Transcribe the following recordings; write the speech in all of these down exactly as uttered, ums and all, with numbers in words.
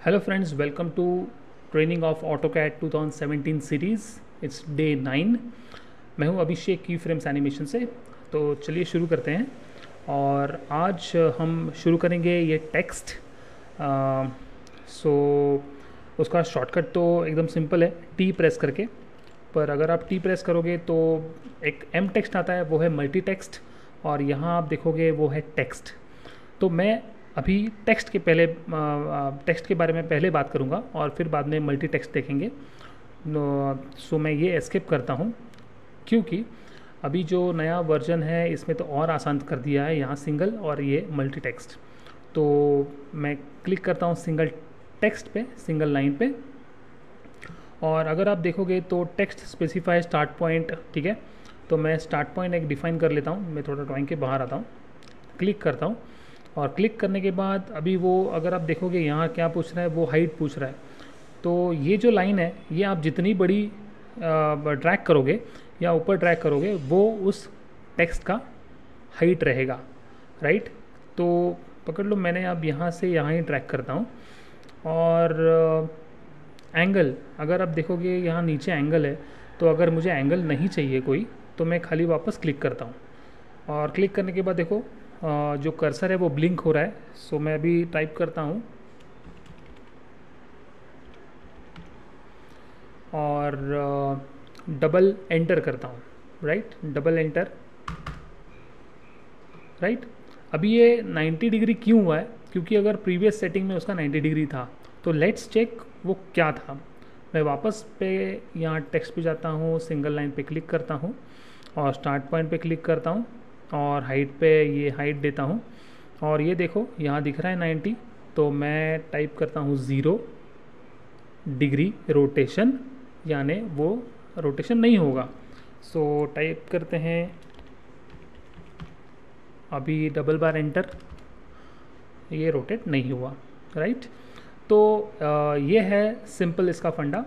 Hello friends, welcome to training of Autocad twenty seventeen series. It's day nine. मैं हूं अभिषेक की frames animation से. तो चलिए शुरू करते हैं. और आज हम शुरू करेंगे ये टेक्स्ट. सो उसका शॉर्टकट तो एकदम सिंपल है, टी प्रेस करके. पर अगर आप टी प्रेस करोगे तो एक एम टेक्स्ट आता है, वो है मल्टी टेक्स्ट. और यहाँ आप देखोगे वो है टेक्स्ट. तो मैं अभी टेक्स्ट के पहले टेक्स्ट के बारे में पहले बात करूँगा और फिर बाद में मल्टी टेक्स्ट देखेंगे. सो मैं ये एस्केप करता हूँ क्योंकि अभी जो नया वर्जन है इसमें तो और आसान कर दिया है, यहाँ सिंगल और ये मल्टी टेक्स्ट. तो मैं क्लिक करता हूँ सिंगल टेक्स्ट पे, सिंगल लाइन पे. और अगर आप देखोगे तो टेक्स्ट स्पेसिफाई स्टार्ट पॉइंट, ठीक है. तो मैं स्टार्ट पॉइंट एक डिफ़ाइन कर लेता हूँ. मैं थोड़ा ड्राइंग के बाहर आता हूँ, क्लिक करता हूँ. और क्लिक करने के बाद अभी वो अगर आप देखोगे यहाँ क्या पूछ रहा है, वो हाइट पूछ रहा है. तो ये जो लाइन है ये आप जितनी बड़ी ड्रैग करोगे या ऊपर ड्रैग करोगे वो उस टेक्स्ट का हाइट रहेगा, राइट. तो पकड़ लो, मैंने अब यहाँ से यहाँ ही ड्रैग करता हूँ. और एंगल अगर आप देखोगे यहाँ नीचे एंगल है, तो अगर मुझे एंगल नहीं चाहिए कोई तो मैं खाली वापस क्लिक करता हूँ. और क्लिक करने के बाद देखो Uh, जो कर्सर है वो ब्लिंक हो रहा है. सो मैं अभी टाइप करता हूँ और डबल uh, एंटर करता हूँ, राइट. Double enter, right. अभी ये नाइंटी डिग्री क्यों हुआ है? क्योंकि अगर प्रीवियस सेटिंग में उसका नाइंटी डिग्री था. तो लेट्स चेक वो क्या था. मैं वापस पे यहाँ टेक्स्ट पे जाता हूँ, सिंगल लाइन पे क्लिक करता हूँ और स्टार्ट पॉइंट पे क्लिक करता हूँ और हाइट पे ये हाइट देता हूँ. और ये देखो यहाँ दिख रहा है नाइंटी. तो मैं टाइप करता हूँ ज़ीरो डिग्री रोटेशन, यानी वो रोटेशन नहीं होगा. सो टाइप करते हैं अभी डबल बार एंटर, ये रोटेट नहीं हुआ, राइट. तो आ, ये है सिंपल इसका फंडा.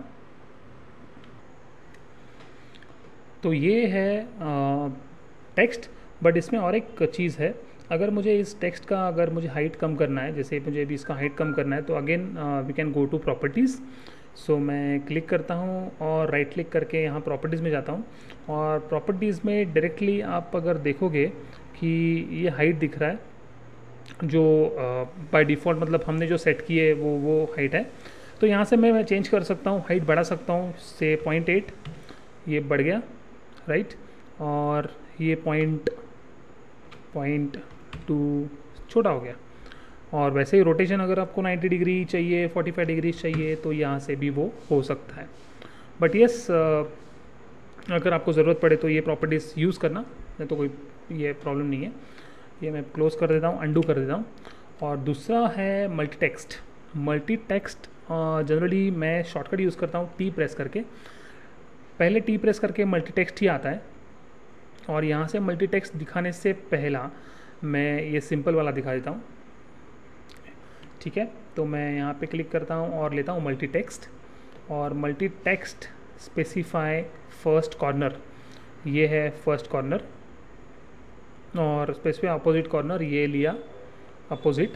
तो ये है टेक्स्ट. बट इसमें और एक चीज़ है. अगर मुझे इस टेक्स्ट का अगर मुझे हाइट कम करना है, जैसे मुझे अभी इसका हाइट कम करना है, तो again we can go to properties. So मैं क्लिक करता हूँ और राइट क्लिक करके यहाँ प्रॉपर्टीज़ में जाता हूँ. और प्रॉपर्टीज़ में डायरेक्टली आप अगर देखोगे कि ये हाइट दिख रहा है, जो बाय डिफ़ॉल्ट मतलब हमने जो सेट की है वो वो हाइट है. तो यहाँ से मैं मैं चेंज कर सकता हूँ, हाइट बढ़ा सकता हूँ. से पॉइंट एट ये बढ़ गया, राइट. और ये पॉइंट पॉइंट टू छोटा हो गया. और वैसे ही रोटेशन अगर आपको नाइंटी डिग्री चाहिए, फोर्टी फाइव डिग्री चाहिए, तो यहाँ से भी वो हो सकता है. बट यस, अगर आपको ज़रूरत पड़े तो ये प्रॉपर्टीज़ यूज़ करना, नहीं तो कोई ये प्रॉब्लम नहीं है. ये मैं क्लोज़ कर देता हूँ, अंडू कर देता हूँ. और दूसरा है multi text. Multi text generally मैं शॉर्टकट यूज़ करता हूँ टी प्रेस करके. पहले टी प्रेस करके मल्टी टेक्स्ट ही आता है. और यहाँ से मल्टी टेक्स्ट दिखाने से पहला मैं ये सिंपल वाला दिखा देता हूँ, ठीक है. तो मैं यहाँ पे क्लिक करता हूँ और लेता हूँ मल्टी टेक्स्ट. और multi text specify first corner, ये है फर्स्ट कॉर्नर. और स्पेसिफाई अपोजिट कॉर्नर, ये लिया अपोजिट.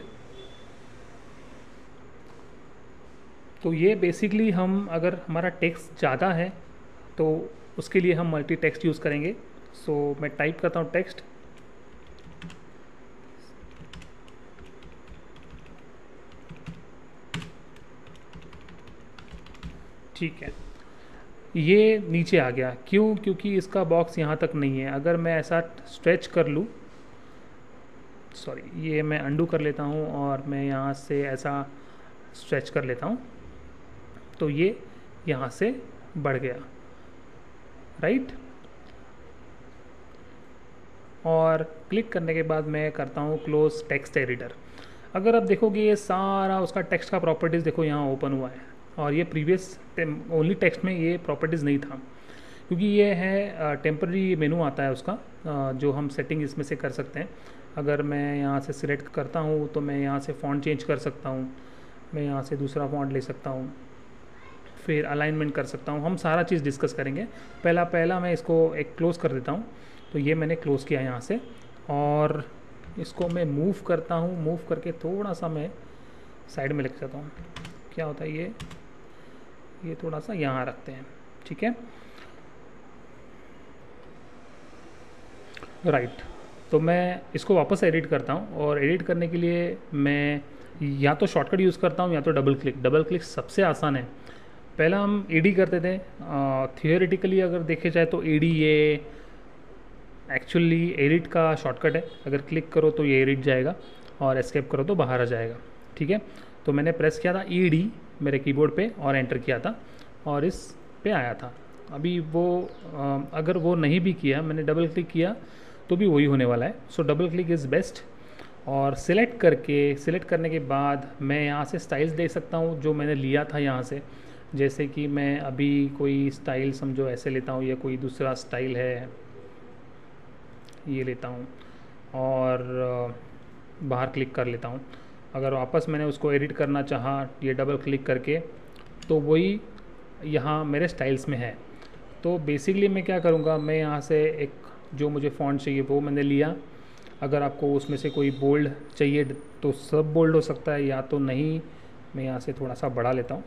तो ये बेसिकली हम अगर हमारा टेक्स्ट ज़्यादा है तो उसके लिए हम मल्टी टेक्स्ट यूज़ करेंगे. सो so, मैं टाइप करता हूँ टेक्स्ट. ठीक है, ये नीचे आ गया. क्यों? क्योंकि इसका बॉक्स यहाँ तक नहीं है. अगर मैं ऐसा स्ट्रेच कर लूँ, सॉरी, ये मैं अंडू कर लेता हूँ और मैं यहाँ से ऐसा स्ट्रेच कर लेता हूँ, तो ये यहाँ से बढ़ गया, राइट. और क्लिक करने के बाद मैं करता हूँ क्लोज टेक्स्ट एडिटर. अगर आप देखोगे ये सारा उसका टेक्स्ट का प्रॉपर्टीज़ देखो यहाँ ओपन हुआ है. और ये प्रीवियस ओनली टेक्स्ट में ये प्रॉपर्टीज़ नहीं था, क्योंकि ये है टेम्पररी मेनू आता है उसका, जो हम सेटिंग इसमें से कर सकते हैं. अगर मैं यहाँ से सिलेक्ट करता हूँ तो मैं यहाँ से फ़ॉन्ट चेंज कर सकता हूँ, मैं यहाँ से दूसरा फ़ॉन्ट ले सकता हूँ, फिर अलाइनमेंट कर सकता हूँ. हम सारा चीज़ डिस्कस करेंगे. पहला पहला मैं इसको एक क्लोज़ कर देता हूँ. तो ये मैंने क्लोज़ किया यहाँ से. और इसको मैं मूव करता हूँ. मूव करके थोड़ा सा मैं साइड में लेके जाता हूँ क्या होता है ये ये थोड़ा सा यहाँ रखते हैं, ठीक है, राइट right. तो मैं इसको वापस एडिट करता हूँ, और एडिट करने के लिए मैं या तो शॉर्टकट यूज़ करता हूँ या तो डबल क्लिक। डबल क्लिक सबसे आसान है। पहला हम ईडी करते थे, थियोरेटिकली अगर देखे जाए तो ईडी ये एक्चुअली एडिट का शॉर्टकट है। अगर क्लिक करो तो ये एडिट जाएगा और एस्केप करो तो बाहर आ जाएगा, ठीक है। तो मैंने प्रेस किया था ईडी मेरे कीबोर्ड पे और एंटर किया था और इस पे आया था। अभी वो अगर वो नहीं भी किया, मैंने डबल क्लिक किया तो भी वही होने वाला है। So double click is best. और सिलेक्ट करके सिलेक्ट करने के बाद मैं यहाँ से स्टाइल्स दे सकता हूँ जो मैंने लिया था यहाँ से। जैसे कि मैं अभी कोई स्टाइल समझो ऐसे लेता हूँ, या कोई दूसरा स्टाइल है ये लेता हूँ और बाहर क्लिक कर लेता हूँ। अगर वापस मैंने उसको एडिट करना चाहा ये डबल क्लिक करके, तो वही यहाँ मेरे स्टाइल्स में है। तो बेसिकली मैं क्या करूँगा, मैं यहाँ से एक जो मुझे फ़ॉन्ट चाहिए वो मैंने लिया। अगर आपको उसमें से कोई बोल्ड चाहिए तो सब बोल्ड हो सकता है, या तो नहीं। मैं यहाँ से थोड़ा सा बढ़ा लेता हूँ,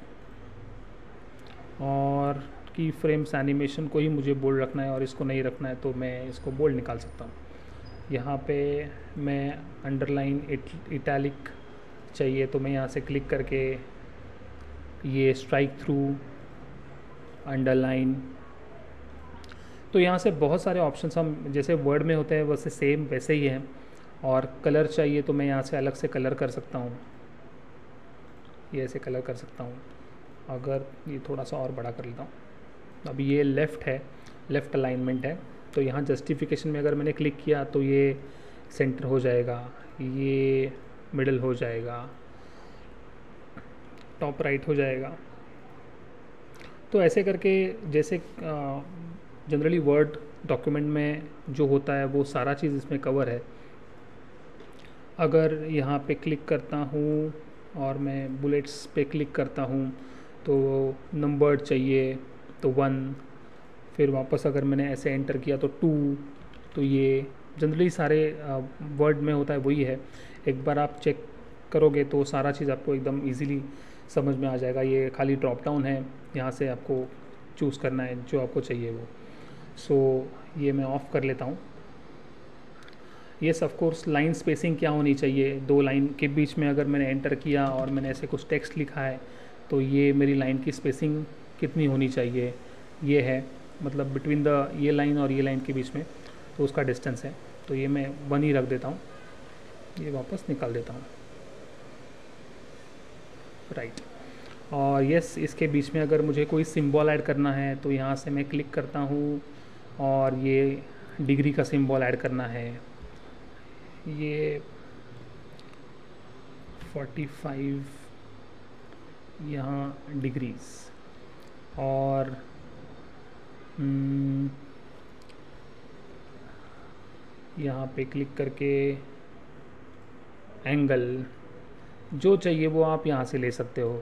और की फ्रेम्स एनिमेशन को ही मुझे बोल्ड रखना है और इसको नहीं रखना है, तो मैं इसको बोल्ड निकाल सकता हूँ। यहाँ पे मैं अंडरलाइन इटैलिक चाहिए तो मैं यहाँ से क्लिक करके ये स्ट्राइक थ्रू अंडरलाइन, तो यहाँ से बहुत सारे ऑप्शंस हम जैसे वर्ड में होते हैं वैसे सेम वैसे ही हैं। और कलर चाहिए तो मैं यहाँ से अलग से कलर कर सकता हूँ, ये ऐसे कलर कर सकता हूँ। अगर ये थोड़ा सा और बड़ा कर लेता हूँ, अब ये लेफ़्ट है, लेफ़्ट अलाइनमेंट है, तो यहाँ जस्टिफिकेशन में अगर मैंने क्लिक किया तो ये सेंटर हो जाएगा, ये मिडल हो जाएगा, टॉप राइट हो जाएगा। तो ऐसे करके जैसे जनरली वर्ड डॉक्यूमेंट में जो होता है वो सारा चीज़ इसमें कवर है। अगर यहाँ पे क्लिक करता हूँ और मैं बुलेट्स पे क्लिक करता हूँ तो नंबर चाहिए तो वन, फिर वापस अगर मैंने ऐसे एंटर किया तो टू, तो ये जनरली सारे वर्ड में होता है वही है। एक बार आप चेक करोगे तो सारा चीज़ आपको एकदम इजीली समझ में आ जाएगा। ये खाली ड्रॉप डाउन है, यहाँ से आपको चूज़ करना है जो आपको चाहिए वो। सो so, ये मैं ऑफ़ कर लेता हूँ। Yes of course line spacing क्या होनी चाहिए, दो लाइन के बीच में अगर मैंने एंटर किया और मैंने ऐसे कुछ टेक्स्ट लिखा है तो ये मेरी लाइन की स्पेसिंग कितनी होनी चाहिए, ये है मतलब बिटवीन द ये लाइन और ये लाइन के बीच में, तो उसका डिस्टेंस है। तो ये मैं वन ही रख देता हूँ, ये वापस निकाल देता हूँ, राइट। और यस इसके बीच में अगर मुझे कोई सिंबल ऐड करना है तो यहाँ से मैं क्लिक करता हूँ और ये डिग्री का सिंबल ऐड करना है, ये पैंतालीस यहाँ डिग्रीज, और यहाँ पे क्लिक करके एंगल जो चाहिए वो आप यहाँ से ले सकते हो।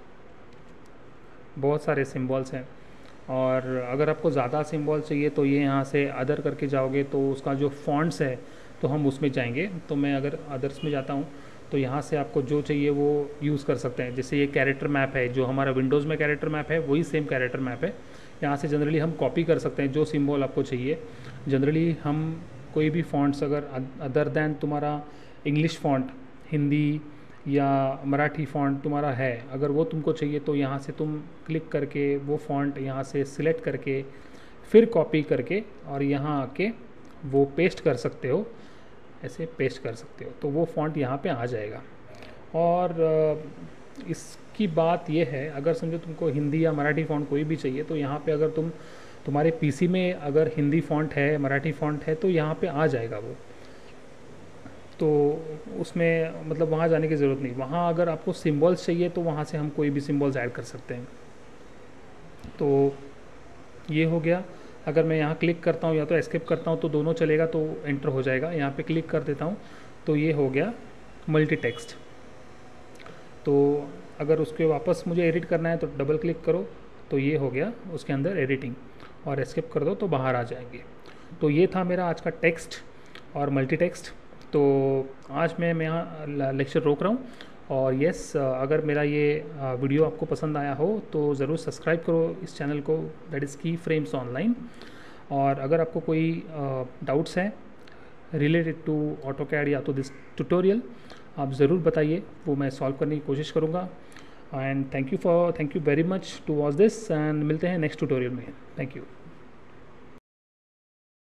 बहुत सारे सिंबल्स हैं, और अगर आपको ज़्यादा सिंबल चाहिए तो ये यहाँ से अदर करके जाओगे तो उसका जो फॉन्ट्स है तो हम उसमें जाएंगे। तो मैं अगर अदर्स में जाता हूँ तो यहाँ से आपको जो चाहिए वो यूज़ कर सकते हैं। जैसे ये कैरेक्टर मैप है, जो हमारा विंडोज़ में कैरेक्टर मैप है वही सेम कैरेक्टर मैप है। यहाँ से जनरली हम कॉपी कर सकते हैं जो सिंबल आपको चाहिए। जनरली हम कोई भी फॉन्ट्स अगर अदर दैन तुम्हारा इंग्लिश फॉन्ट, हिंदी या मराठी फ़ॉन्ट तुम्हारा है, अगर वो तुमको चाहिए तो यहाँ से तुम क्लिक करके वो फ़ॉन्ट यहाँ से सिलेक्ट करके फिर कॉपी करके और यहाँ आके वो पेस्ट कर सकते हो, ऐसे पेस्ट कर सकते हो तो वो फ़ॉन्ट यहाँ पे आ जाएगा। और इसकी बात ये है, अगर समझो तुमको हिंदी या मराठी फ़ॉन्ट कोई भी चाहिए तो यहाँ पे अगर तुम तुम्हारे पीसी में अगर हिंदी फ़ॉन्ट है, मराठी फ़ॉन्ट है तो यहाँ पे आ जाएगा वो। तो उसमें मतलब वहाँ जाने की ज़रूरत नहीं। वहाँ अगर आपको सिंबल्स चाहिए तो वहाँ से हम कोई भी सिंबल्स ऐड कर सकते हैं। तो ये हो गया। अगर मैं यहाँ क्लिक करता हूँ या तो एस्केप करता हूँ तो दोनों चलेगा, तो एंटर हो जाएगा। यहाँ पे क्लिक कर देता हूँ तो ये हो गया मल्टी टेक्स्ट। तो अगर उसके वापस मुझे एडिट करना है तो डबल क्लिक करो तो ये हो गया उसके अंदर एडिटिंग, और एस्केप कर दो तो बाहर आ जाएंगे। तो ये था मेरा आज का टेक्स्ट और मल्टी टेक्स्ट। तो आज मैं मैं यहाँ लेक्चर रोक रहा हूँ और यस, अगर मेरा ये वीडियो आपको पसंद आया हो तो ज़रूर सब्सक्राइब करो इस चैनल को, दैट इज़ की फ्रेम्स ऑनलाइन। और अगर आपको कोई डाउट्स हैं रिलेटेड टू ऑटोकैड या तो दिस ट्यूटोरियल, आप ज़रूर बताइए, वो मैं सॉल्व करने की कोशिश करूँगा। And thank you for thank you very much to watch this, and मिलते हैं नेक्स्ट ट्यूटोरियल में। Thank you.